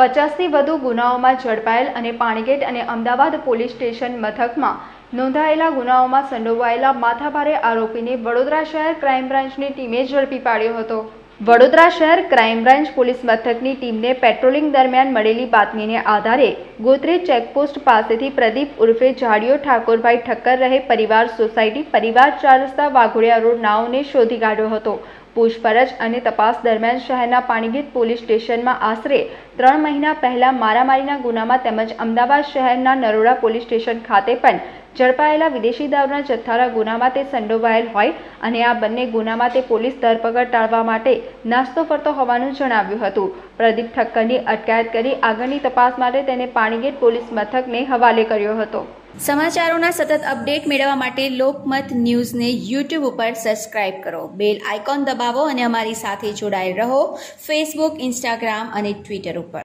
50થી વધુ ગુનાઓમાં ઝડપાયેલ અને પાણીગેટ અને અમદાવાદ પોલીસ સ્ટેશન મથકમાં નોંધાયેલા ગુનાઓમાં સંડોવાયેલા માથાભારે આરોપીને વડોદરા શહેર ક્રાઇમ બ્રાન્ચની ટીમે ઝડપી પાડ્યો હતો। વડોદરા શહેર ક્રાઇમ બ્રાન્ચ પોલીસ મથકની ટીમને પેટ્રોલિંગ દરમિયાન મળેલી બાતમીને આધારે ગોત્રી ચેકપોસ્ટ પાસેથી પ્રદીપ ઉર્ફે જાડિયો ઠાકોરભાઈ ઠક્કર રહે પરિવાર સોસાયટી પરિવાર 4 રસ્તા વાઘોડિયા રોડ નાઓને શોધી કાઢ્યો હતો। પૂછપરછ અને તપાસ દરમિયાન શહેરના પાણીગેટ પોલીસ સ્ટેશનમાં આશરે 3 મહિના પહેલા મારામારીના ગુનામાં તેમજ અમદાવાદ શહેરના નરોડા પોલીસ સ્ટેશન ખાતે પણ ઝડપાયેલા વિદેશી દારૂના જથ્થાના ગુનામાં તે સંડોવાયેલ હોય અને આ બંને ગુનામાં તે પોલીસ ધરપકડ ટાળવા માટે નાસ્તો ફરતો હોવાનું જણાવ્યું હતું। પ્રદીપ ઠક્કરની અટકાયત કરી આગળની તપાસ માટે તેને પાણીગેટ પોલીસ મથકને હવાલે કર્યો હતો। સમાચારોના સતત અપડેટ મેળવવા માટે લોકમત ન્યૂઝને YouTube ઉપર સબસ્ક્રાઇબ કરો, બેલ આઇકોન દબાવો અને અમારી સાથે જોડાયેલ રહો ફેસબુક, ઇન્સ્ટાગ્રામ અને ટ્વિટર ઉપર।